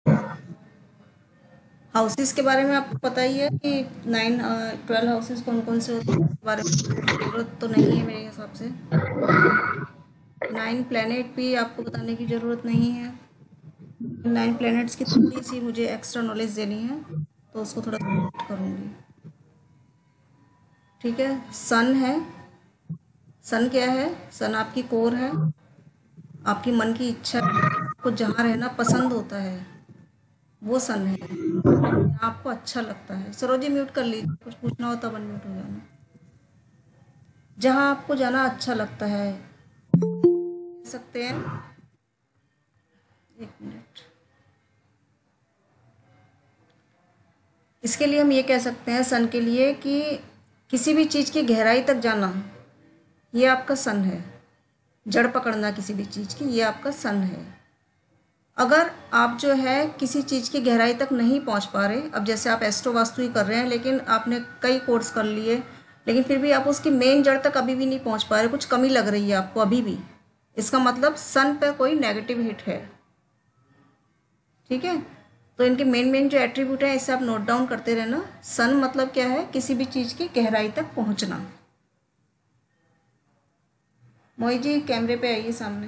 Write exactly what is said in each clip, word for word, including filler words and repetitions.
Houses के बारे में आपको पता ही है कि नाइन ट्वेल्व हाउसेस कौन कौन से होते हैं, इसके बारे में जरूरत तो नहीं है मेरे हिसाब से। नाइन प्लैनेट भी आपको बताने की ज़रूरत नहीं है। नाइन प्लैनेट्स की थोड़ी सी मुझे एक्स्ट्रा नॉलेज देनी है, तो उसको थोड़ा सा करूँगी। ठीक है, सन है। सन क्या है? सन आपकी कोर है, आपकी मन की इच्छा है, आपको जहाँ रहना पसंद होता है वो सन है, जहाँ आपको अच्छा लगता है। सरोजी म्यूट कर लीजिए, कुछ पूछना हो तब अनम्यूट हो जाना। जहाँ आपको जाना अच्छा लगता है, कह सकते हैं। एक मिनट, इसके लिए हम ये कह सकते हैं सन के लिए कि किसी भी चीज़ की गहराई तक जाना, ये आपका सन है। जड़ पकड़ना किसी भी चीज़ की, ये आपका सन है। अगर आप जो है किसी चीज़ की गहराई तक नहीं पहुंच पा रहे, अब जैसे आप एस्ट्रो वास्तु ही कर रहे हैं, लेकिन आपने कई कोर्स कर लिए, लेकिन फिर भी आप उसकी मेन जड़ तक अभी भी नहीं पहुंच पा रहे, कुछ कमी लग रही है आपको अभी भी, इसका मतलब सन पर कोई नेगेटिव हिट है। ठीक है, तो इनके मेन मेन जो एट्रीब्यूट है इसे आप नोट डाउन करते रहना। सन मतलब क्या है? किसी भी चीज़ की गहराई तक पहुंचना। मोहित जी कैमरे पे आइए सामने।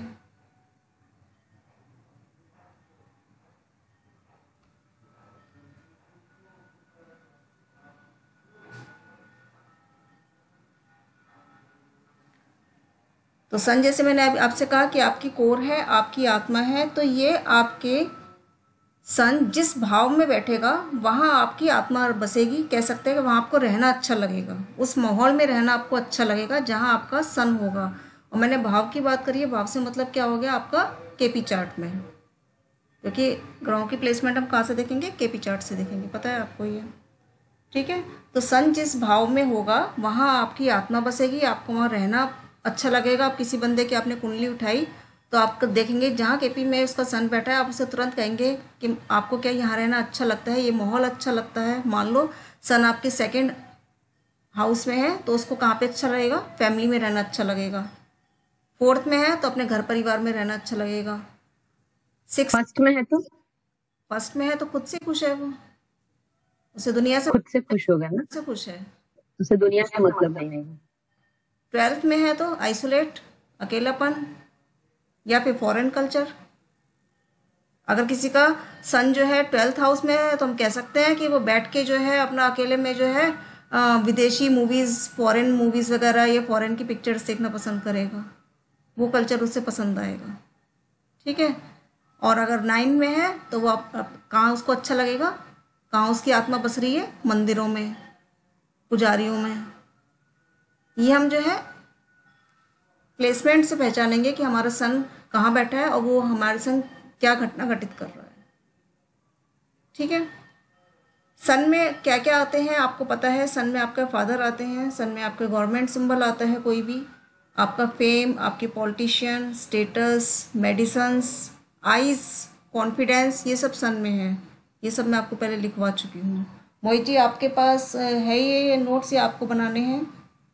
तो सन जैसे मैंने अब आपसे कहा कि आपकी कोर है, आपकी आत्मा है, तो ये आपके सन जिस भाव में बैठेगा वहाँ आपकी आत्मा बसेगी। कह सकते हैं कि वहाँ आपको रहना अच्छा लगेगा, उस माहौल में रहना आपको अच्छा लगेगा जहाँ आपका सन होगा। और मैंने भाव की बात करी है, भाव से मतलब क्या हो गया आपका केपी चार्ट में, क्योंकि ग्रहों की प्लेसमेंट हम कहाँ से देखेंगे? केपी चार्ट से देखेंगे, पता है आपको ये। ठीक है, तो सन जिस भाव में होगा वहाँ आपकी आत्मा बसेगी, आपको वहाँ रहना अच्छा लगेगा। आप किसी बंदे की आपने कुंडली उठाई तो आप देखेंगे जहाँ केपी में उसका सन बैठा है, आप उसे तुरंत कहेंगे कि आपको क्या यहाँ रहना अच्छा लगता है, ये माहौल अच्छा लगता है। मान लो सन आपके सेकंड हाउस में है तो उसको कहाँ पे अच्छा लगेगा? फैमिली में रहना अच्छा लगेगा। फोर्थ में है तो अपने घर परिवार में रहना अच्छा लगेगा। सिक्स फर्स्ट में है तो फर्स्ट में है तो खुद से खुश है वो, उसे दुनिया से खुद से खुश हो गया ना, से खुश है। उसे दुनिया से मतलब नहीं है। ट्वेल्थ में है तो आइसोलेट, अकेलापन, या फिर फॉरेन कल्चर। अगर किसी का सन जो है ट्वेल्थ हाउस में है तो हम कह सकते हैं कि वो बैठ के जो है अपना अकेले में जो है अ, विदेशी मूवीज़, फॉरेन मूवीज़ वगैरह या फॉरेन की पिक्चर्स देखना पसंद करेगा, वो कल्चर उसे पसंद आएगा। ठीक है, और अगर नाइन में है तो वो आप, आप कहाँ उसको अच्छा लगेगा, कहाँ उसकी आत्मा बस रही है? मंदिरों में, पुजारियों में। ये हम जो है प्लेसमेंट से पहचानेंगे कि हमारा सन कहाँ बैठा है और वो हमारे संग क्या घटना घटित कर रहा है। ठीक है, सन में क्या क्या आते हैं आपको पता है? सन में आपका फादर आते हैं, सन में आपका गवर्नमेंट सिंबल आता है, कोई भी आपका फेम, आपके politician, status, medicines, eyes, confidence, ये सब सन में है। ये सब मैं आपको पहले लिखवा चुकी हूँ। मोहित जी आपके पास अ, है ये नोट्स या आपको बनाने हैं?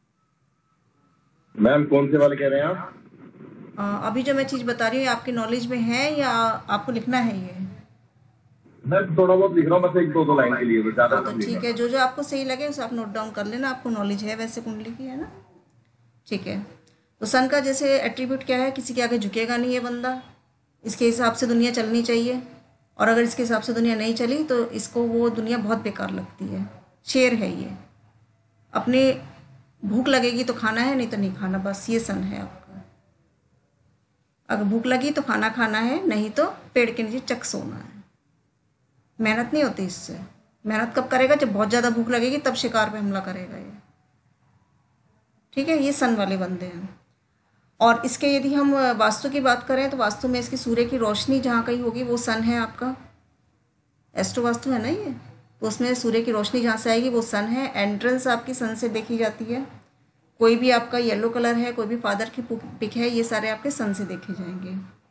मैम कौन से वाले कह रहे हैं आप? अ, अभी जो मैं चीज़ बता रही हूँ आपकी नॉलेज में है या आपको लिखना है ये? मैं थोड़ा बहुत लिख रहा हूँ, बस एक दो दो लाइन के लिए, ज्यादा हाँ तो नहीं लिख ठीक है, रहा। जो जो आपको सही लगे उसे आप नोट डाउन कर लेना, आपको नॉलेज है वैसे कुंडली की, है ना? ठीक है, तो सन का जैसे एट्रीब्यूट क्या है? किसी के आगे झुकेगा नहीं ये बंदा, इसके हिसाब से दुनिया चलनी चाहिए, और अगर इसके हिसाब से दुनिया नहीं चली तो इसको वो दुनिया बहुत बेकार लगती है। शेर है ये, अपने भूख लगेगी तो खाना है, नहीं तो नहीं खाना, बस ये सन है आपका। अगर भूख लगी तो खाना खाना है, नहीं तो पेड़ के नीचे चक सोना है। मेहनत नहीं होती इससे। मेहनत कब करेगा? जब बहुत ज़्यादा भूख लगेगी तब शिकार पे हमला करेगा ये। ठीक है, ये सन वाले बंदे हैं। और इसके यदि हम वास्तु की बात करें तो वास्तु में इसकी सूर्य की रोशनी जहाँ कहीं होगी वो सन है आपका। एस्ट्रो वास्तु है ना ये, तो उसमें सूर्य की रोशनी जहाँ से आएगी वो सन है। एंट्रेंस आपकी सन से देखी जाती है। कोई भी आपका येलो कलर है, कोई भी फादर की पिक है, ये सारे आपके सन से देखे जाएंगे।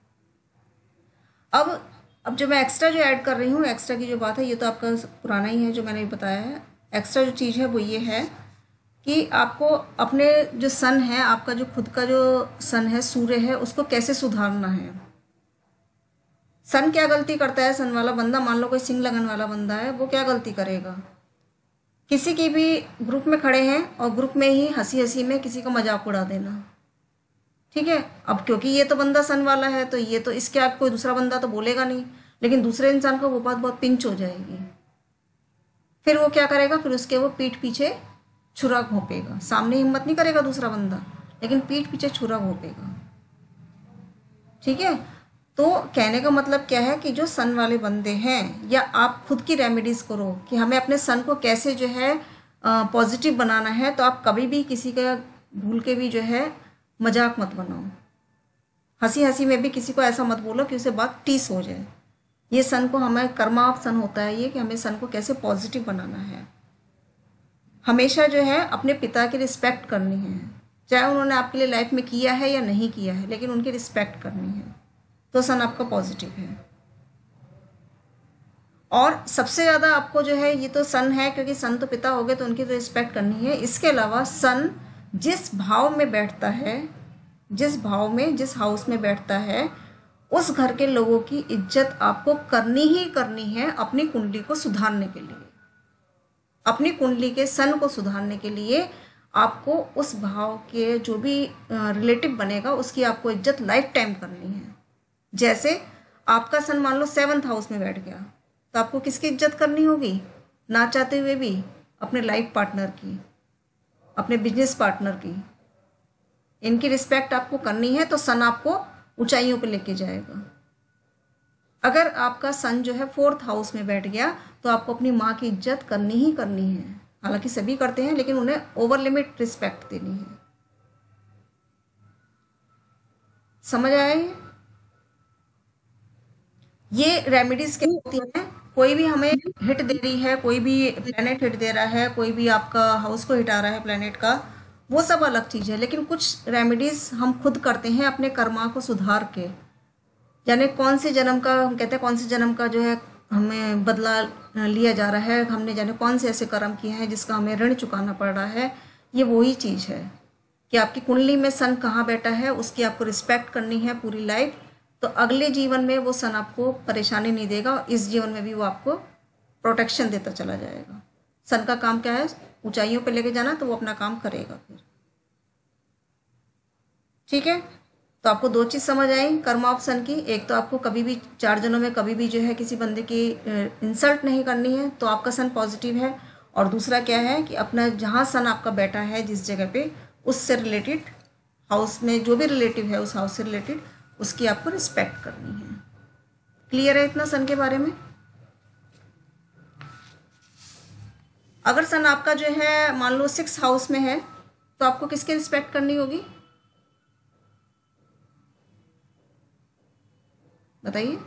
अब अब जो मैं एक्स्ट्रा जो ऐड कर रही हूँ, एक्स्ट्रा की जो बात है, ये तो आपका पुराना ही है जो मैंने बताया है। एक्स्ट्रा जो चीज़ है वो ये है कि आपको अपने जो सन है, आपका जो खुद का जो सन है, सूर्य है, उसको कैसे सुधारना है। सन क्या गलती करता है, सन वाला बंदा, मान लो कोई सिंह लगन वाला बंदा है, वो क्या गलती करेगा, किसी की भी ग्रुप में खड़े हैं और ग्रुप में ही हंसी हंसी में किसी का मजाक उड़ा देना। ठीक है, अब क्योंकि ये तो बंदा सन वाला है तो ये तो इसके आगे कोई दूसरा बंदा तो बोलेगा नहीं, लेकिन दूसरे इंसान को वो बात बहुत पिंच हो जाएगी। फिर वो क्या करेगा, फिर उसके वो पीठ पीछे छुरा घोंपेगा। सामने हिम्मत नहीं करेगा दूसरा बंदा, लेकिन पीठ पीछे छुरा घोंपेगा। ठीक है, तो कहने का मतलब क्या है कि जो सन वाले बंदे हैं, या आप खुद की रेमेडीज करो कि हमें अपने सन को कैसे जो है पॉजिटिव बनाना है, तो आप कभी भी किसी का भूल के भी जो है मजाक मत बनाओ। हंसी हंसी में भी किसी को ऐसा मत बोलो कि उसे बात टीस हो जाए। ये सन को, हमें कर्मा ऑफ सन होता है ये, कि हमें सन को कैसे पॉजिटिव बनाना है। हमेशा जो है अपने पिता की रिस्पेक्ट करनी है, चाहे उन्होंने आपके लिए लाइफ में किया है या नहीं किया है, लेकिन उनकी रिस्पेक्ट करनी है, तो सन आपका पॉजिटिव है। और सबसे ज़्यादा आपको जो है, ये तो सन है क्योंकि सन तो पिता हो गए तो उनकी तो रिस्पेक्ट करनी है। इसके अलावा सन जिस भाव में बैठता है, जिस भाव में, जिस हाउस में बैठता है, उस घर के लोगों की इज्जत आपको करनी ही करनी है, अपनी कुंडली को सुधारने के लिए। अपनी कुंडली के सन को सुधारने के लिए आपको उस भाव के जो भी रिलेटिव बनेगा उसकी आपको इज्जत लाइफ टाइम करनी है। जैसे आपका सन मान लो सेवन्थ हाउस में बैठ गया, तो आपको किसकी इज्जत करनी होगी, ना चाहते हुए भी अपने लाइफ पार्टनर की, अपने बिजनेस पार्टनर की। इनकी रिस्पेक्ट आपको करनी है, तो सन आपको ऊंचाइयों पे लेके जाएगा। अगर आपका सन जो है फोर्थ हाउस में बैठ गया, तो आपको अपनी माँ की इज्जत करनी ही करनी है। हालांकि सभी करते हैं, लेकिन उन्हें ओवर लिमिट रिस्पेक्ट देनी है। समझ आया ये? ये रेमेडीज क्या होती हैं, कोई भी हमें हिट दे रही है, कोई भी प्लेनेट हिट दे रहा है, कोई भी आपका हाउस को हिट आ रहा है प्लेनेट का, वो सब अलग चीज़ है। लेकिन कुछ रेमेडीज हम खुद करते हैं अपने कर्मा को सुधार के। यानी कौन से जन्म का, हम कहते हैं कौन से जन्म का जो है हमें बदला लिया जा रहा है, हमने जाने कौन से ऐसे कर्म किए हैं जिसका हमें ऋण चुकाना पड़ रहा है। ये वही चीज़ है कि आपकी कुंडली में सन कहाँ बैठा है, उसकी आपको रिस्पेक्ट करनी है पूरी लाइफ। तो अगले जीवन में वो सन आपको परेशानी नहीं देगा, और इस जीवन में भी वो आपको प्रोटेक्शन देता चला जाएगा। सन का काम क्या है, ऊंचाइयों पे लेके जाना, तो वो अपना काम करेगा फिर। ठीक है, तो आपको दो चीज़ समझ आई कर्मा ऑफ सन की। एक तो आपको कभी भी चार जनों में कभी भी जो है किसी बंदे की इंसल्ट नहीं करनी है, तो आपका सन पॉजिटिव है। और दूसरा क्या है कि अपना जहाँ सन आपका बैठा है जिस जगह पे, उससे रिलेटेड हाउस में जो भी रिलेटिव है, उस हाउस से रिलेटेड उसकी आपको रिस्पेक्ट करनी है। क्लियर है इतना सन के बारे में? अगर सन आपका जो है मान लो सिक्स हाउस में है, तो आपको किसकी रिस्पेक्ट करनी होगी बताइए?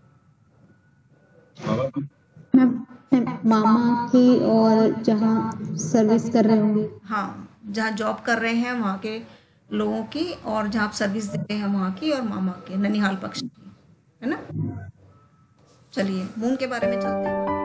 मैं मैं मामा की, और जहाँ सर्विस कर रहे होंगे। हाँ, जहाँ जॉब कर रहे हैं वहाँ के लोगों की, और जहाँ आप सर्विस दे रहे हैं वहाँ की, और मामा के, ननिहाल पक्ष की, है ना। चलिए मून के बारे में चलते हैं।